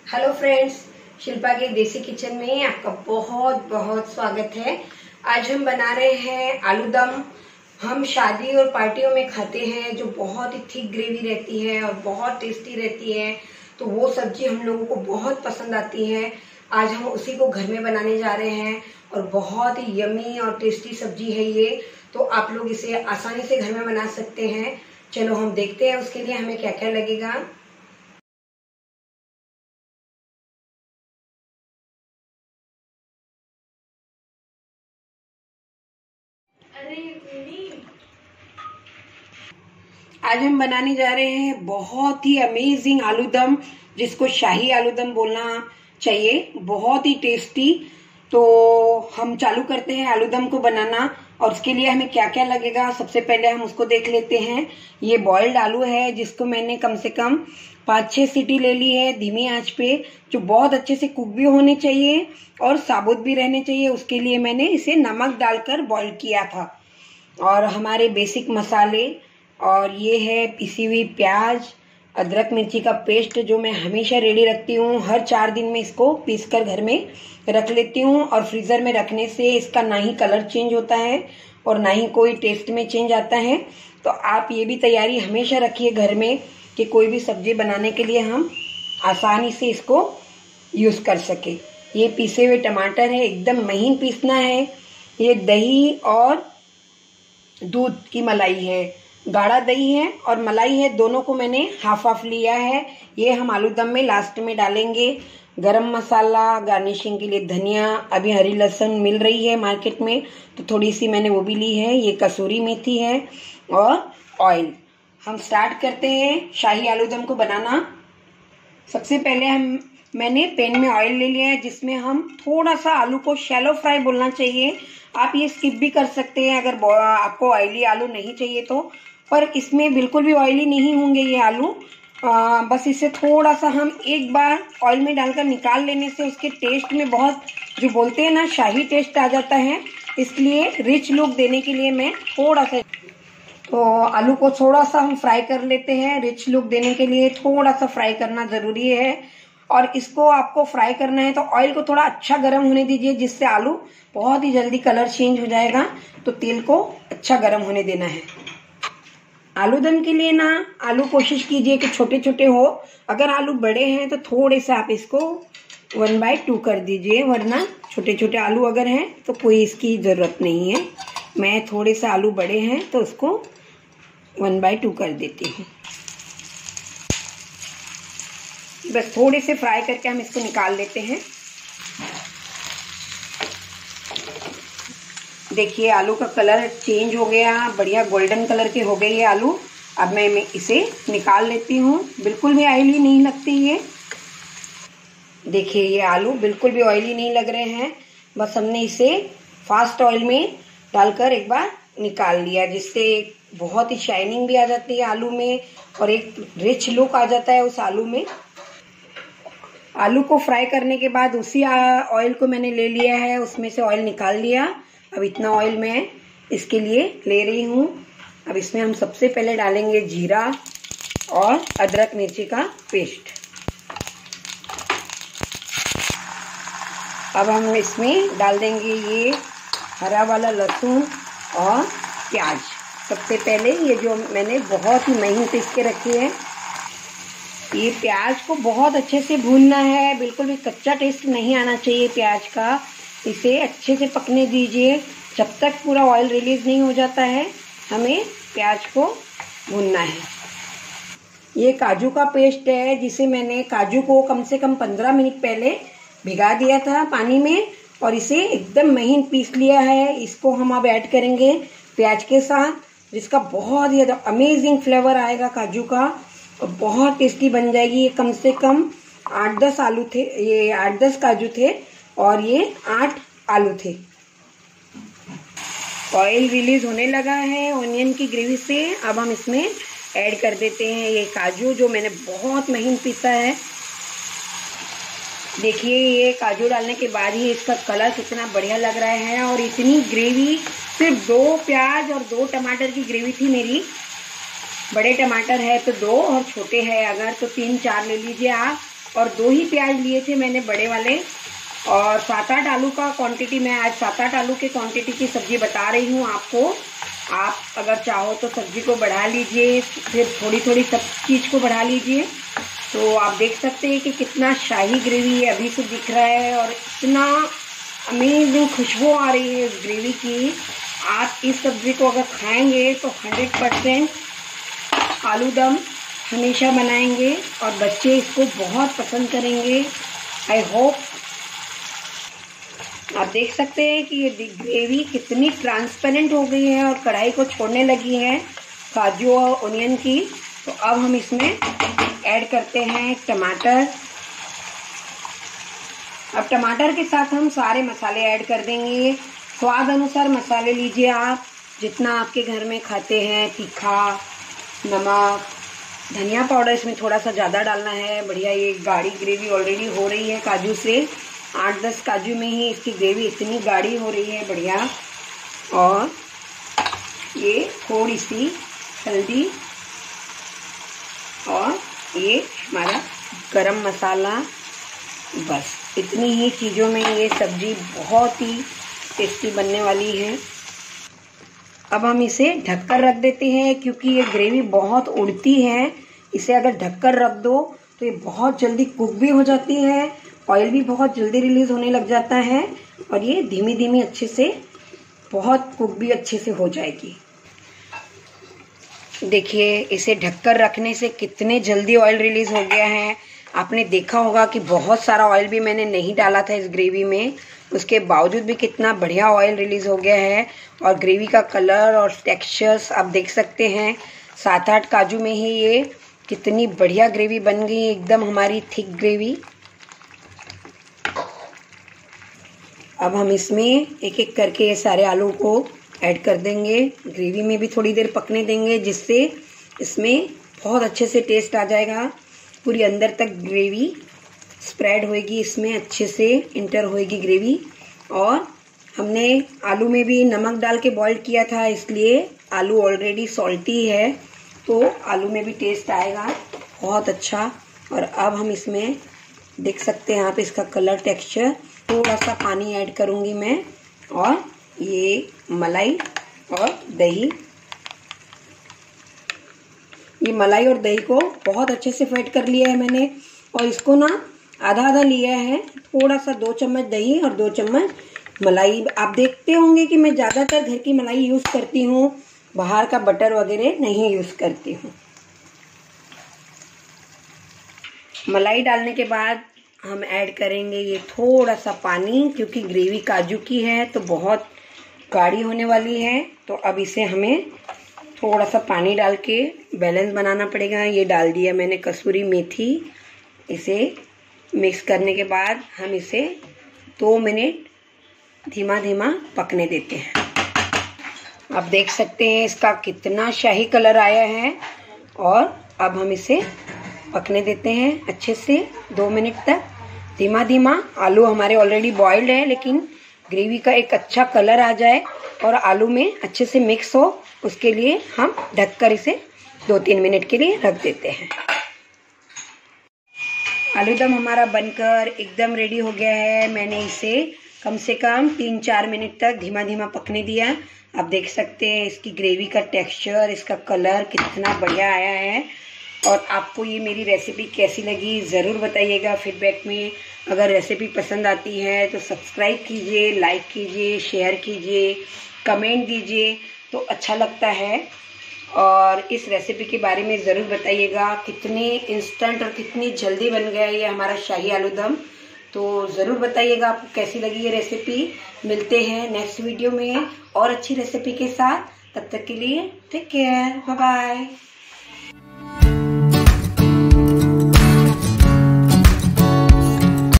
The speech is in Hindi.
हेलो फ्रेंड्स, शिल्पा के देसी किचन में आपका बहुत बहुत स्वागत है। आज हम बना रहे हैं आलू दम। हम शादी और पार्टियों में खाते हैं, जो बहुत ही थिक ग्रेवी रहती है और बहुत टेस्टी रहती है। तो वो सब्जी हम लोगों को बहुत पसंद आती है। आज हम उसी को घर में बनाने जा रहे हैं और बहुत ही यमी और टेस्टी सब्जी है ये। तो आप लोग इसे आसानी से घर में बना सकते हैं। चलो हम देखते हैं उसके लिए हमें क्या क्या लगेगा। आज हम बनाने जा रहे हैं बहुत ही अमेजिंग आलू दम, जिसको शाही आलू दम बोलना चाहिए। बहुत ही टेस्टी। तो हम चालू करते हैं आलू दम को बनाना। और उसके लिए हमें क्या क्या लगेगा, सबसे पहले हम उसको देख लेते हैं। ये बॉइल्ड आलू है, जिसको मैंने कम से कम 5-6 सीटी ले ली है धीमी आंच पे, जो बहुत अच्छे से कुक भी होने चाहिए और साबुत भी रहने चाहिए। उसके लिए मैंने इसे नमक डालकर बॉइल किया था। और हमारे बेसिक मसाले, और ये है पिसी हुई प्याज, अदरक मिर्ची का पेस्ट, जो मैं हमेशा रेडी रखती हूँ। हर 4 दिन में इसको पीसकर घर में रख लेती हूँ। और फ्रीजर में रखने से इसका ना ही कलर चेंज होता है और ना ही कोई टेस्ट में चेंज आता है। तो आप ये भी तैयारी हमेशा रखिए घर में कि कोई भी सब्जी बनाने के लिए हम आसानी से इसको यूज कर सके। ये पीसे हुए टमाटर है, एकदम महीन पीसना है। ये दही और दूध की मलाई है, गाढ़ा दही है और मलाई है, दोनों को मैंने हाफ हाफ लिया है। ये हम आलू दम में लास्ट में डालेंगे। गरम मसाला, गार्निशिंग के लिए धनिया, अभी हरी लहसुन मिल रही है मार्केट में तो थोड़ी सी मैंने वो भी ली है। ये कसूरी मेथी है और ऑयल। हम स्टार्ट करते हैं शाही आलू दम को बनाना। सबसे पहले मैंने पैन में ऑयल ले लिया है, जिसमें हम थोड़ा सा आलू को शैलो फ्राई बोलना चाहिए। आप ये स्किप भी कर सकते हैं अगर आपको ऑयली आलू नहीं चाहिए तो। पर इसमें बिल्कुल भी ऑयली नहीं होंगे ये आलू। बस इसे थोड़ा सा हम एक बार ऑयल में डालकर निकाल लेने से उसके टेस्ट में बहुत, जो बोलते हैं ना, शाही टेस्ट आ जाता है। इसलिए रिच लुक देने के लिए मैं थोड़ा सा, तो आलू को थोड़ा सा हम फ्राई कर लेते हैं। रिच लुक देने के लिए थोड़ा सा फ्राई करना जरूरी है। और इसको आपको फ्राई करना है तो ऑयल को थोड़ा अच्छा गर्म होने दीजिए, जिससे आलू बहुत ही जल्दी कलर चेंज हो जाएगा। तो तेल को अच्छा गर्म होने देना है। आलू दम के लिए ना आलू कोशिश कीजिए कि छोटे छोटे हो। अगर आलू बड़े हैं तो थोड़े से आप इसको 1/2 कर दीजिए, वरना छोटे छोटे आलू अगर हैं तो कोई इसकी जरूरत नहीं है। मैं थोड़े से आलू बड़े हैं तो उसको 1/2 कर देती हूँ। बस थोड़े से फ्राई करके हम इसको निकाल लेते हैं। देखिए आलू का कलर चेंज हो गया, बढ़िया गोल्डन कलर के हो गए ये आलू। अब मैं इसे निकाल लेती हूँ। बिल्कुल भी ऑयली नहीं लगती ये। देखिए ये आलू बिल्कुल भी ऑयली नहीं लग रहे हैं। बस हमने इसे फास्ट ऑयल में डालकर एक बार निकाल लिया, जिससे बहुत ही शाइनिंग भी आ जाती है आलू में और एक रिच लुक आ जाता है उस आलू में। आलू को फ्राई करने के बाद उसी ऑयल को मैंने ले लिया है, उसमें से ऑयल निकाल लिया। अब इतना ऑयल मैं इसके लिए ले रही हूँ। अब इसमें हम सबसे पहले डालेंगे जीरा और अदरक मिर्ची का पेस्ट। अब हम इसमें डाल देंगे ये हरा वाला लहसुन और प्याज। सबसे पहले ये जो मैंने बहुत ही महीन पीस के रखी है, ये प्याज को बहुत अच्छे से भूनना है। बिल्कुल भी कच्चा टेस्ट नहीं आना चाहिए प्याज का। इसे अच्छे से पकने दीजिए जब तक पूरा ऑयल रिलीज नहीं हो जाता है। हमें प्याज को भूनना है। ये काजू का पेस्ट है, जिसे मैंने काजू को कम से कम 15 मिनट पहले भिगा दिया था पानी में और इसे एकदम महीन पीस लिया है। इसको हम अब ऐड करेंगे प्याज के साथ, जिसका बहुत ही अमेजिंग फ्लेवर आएगा काजू का और बहुत टेस्टी बन जाएगी। ये कम से कम 8-10 आलू थे, ये 8-10 काजू थे और ये 8 आलू थे। ऑयल रिलीज होने लगा है ऑनियन की ग्रेवी से। अब हम इसमें ऐड कर देते हैं ये काजू, जो मैंने बहुत महीन पीसा है। देखिए ये काजू डालने के बाद ही इसका कलर कितना बढ़िया लग रहा है। और इतनी ग्रेवी, सिर्फ 2 प्याज और 2 टमाटर की ग्रेवी थी मेरी। बड़े टमाटर है तो 2 और छोटे हैं अगर तो 3-4 ले लीजिए आप। और 2 ही प्याज लिए थे मैंने बड़े वाले, और 7-8 आलू का क्वांटिटी, मैं आज 7-8 आलू के क्वांटिटी की सब्जी बता रही हूँ आपको। आप अगर चाहो तो सब्जी को बढ़ा लीजिए, फिर थोड़ी थोड़ी सब चीज़ को बढ़ा लीजिए। तो आप देख सकते हैं कि कितना शाही ग्रेवी है, अभी से दिख रहा है, और इतना अमेजिंग खुशबू आ रही है इस ग्रेवी की। आप इस सब्जी को अगर खाएंगे तो 100% आलू दम हमेशा बनाएंगे और बच्चे इसको बहुत पसंद करेंगे। I hope. आप देख सकते हैं कि ये ग्रेवी कितनी ट्रांसपेरेंट हो गई है और कढ़ाई को छोड़ने लगी है काजू और ओनियन की। तो अब हम इसमें ऐड करते हैं टमाटर। अब टमाटर के साथ हम सारे मसाले ऐड कर देंगे। स्वाद अनुसार मसाले लीजिए आप, जितना आपके घर में खाते हैं, तीखा, नमक, धनिया पाउडर इसमें थोड़ा सा ज़्यादा डालना है। बढ़िया, ये गाढ़ी ग्रेवी ऑलरेडी हो रही है काजू से, 8-10 काजू में ही इसकी ग्रेवी इतनी गाढ़ी हो रही है, बढ़िया। और ये थोड़ी सी हल्दी और ये हमारा गरम मसाला, बस इतनी ही चीज़ों में ये सब्जी बहुत ही टेस्टी बनने वाली है। अब हम इसे ढककर रख देते हैं, क्योंकि ये ग्रेवी बहुत उड़ती है। इसे अगर ढककर रख दो तो ये बहुत जल्दी कुक भी हो जाती है, ऑयल भी बहुत जल्दी रिलीज होने लग जाता है, और ये धीमी धीमी अच्छे से बहुत कुक भी अच्छे से हो जाएगी। देखिए, इसे ढककर रखने से कितने जल्दी ऑयल रिलीज हो गया है। आपने देखा होगा कि बहुत सारा ऑयल भी मैंने नहीं डाला था इस ग्रेवी में, उसके बावजूद भी कितना बढ़िया ऑयल रिलीज हो गया है। और ग्रेवी का कलर और टेक्सचर्स आप देख सकते हैं। 7-8 काजू में ही ये कितनी बढ़िया ग्रेवी बन गई, एकदम हमारी थिक ग्रेवी। अब हम इसमें एक एक करके ये सारे आलू को ऐड कर देंगे। ग्रेवी में भी थोड़ी देर पकने देंगे, जिससे इसमें बहुत अच्छे से टेस्ट आ जाएगा। पूरी अंदर तक ग्रेवी स्प्रेड होएगी, इसमें अच्छे से इंटर होएगी ग्रेवी। और हमने आलू में भी नमक डाल के बॉईल किया था, इसलिए आलू ऑलरेडी सॉल्टी है, तो आलू में भी टेस्ट आएगा बहुत अच्छा। और अब हम इसमें देख सकते हैं आप इसका कलर, टेक्सचर। थोड़ा सा पानी ऐड करूँगी मैं, और ये मलाई और दही, ये मलाई और दही को बहुत अच्छे से फेंट कर लिया है मैंने। और इसको ना आधा आधा लिया है, थोड़ा सा 2 चम्मच दही और 2 चम्मच मलाई। आप देखते होंगे कि मैं ज़्यादातर घर की मलाई यूज़ करती हूँ, बाहर का बटर वगैरह नहीं यूज़ करती हूँ। मलाई डालने के बाद हम ऐड करेंगे ये थोड़ा सा पानी, क्योंकि ग्रेवी काजू की है तो बहुत गाढ़ी होने वाली है। तो अब इसे हमें थोड़ा सा पानी डाल के बैलेंस बनाना पड़ेगा। ये डाल दिया मैंने कसूरी मेथी। इसे मिक्स करने के बाद हम इसे 2 मिनट धीमा धीमा पकने देते हैं। आप देख सकते हैं इसका कितना शाही कलर आया है। और अब हम इसे पकने देते हैं अच्छे से 2 मिनट तक, धीमा धीमा। आलू हमारे ऑलरेडी बॉइल्ड है, लेकिन ग्रेवी का एक अच्छा कलर आ जाए और आलू में अच्छे से मिक्स हो, उसके लिए हम ढककर इसे 2-3 मिनट के लिए रख देते हैं। आलू दम हमारा बनकर एकदम रेडी हो गया है। मैंने इसे कम से कम 3-4 मिनट तक धीमा धीमा पकने दिया। आप देख सकते हैं इसकी ग्रेवी का टेक्सचर, इसका कलर कितना बढ़िया आया है। और आपको ये मेरी रेसिपी कैसी लगी ज़रूर बताइएगा फीडबैक में। अगर रेसिपी पसंद आती है तो सब्सक्राइब कीजिए, लाइक कीजिए, शेयर कीजिए, कमेंट दीजिए तो अच्छा लगता है। और इस रेसिपी के बारे में ज़रूर बताइएगा कितनी इंस्टेंट और कितनी जल्दी बन गया ये हमारा शाही आलू दम। तो ज़रूर बताइएगा आपको कैसी लगी ये रेसिपी। मिलते हैं नेक्स्ट वीडियो में और अच्छी रेसिपी के साथ। तब तक के लिए टेक केयर, बाय बाय।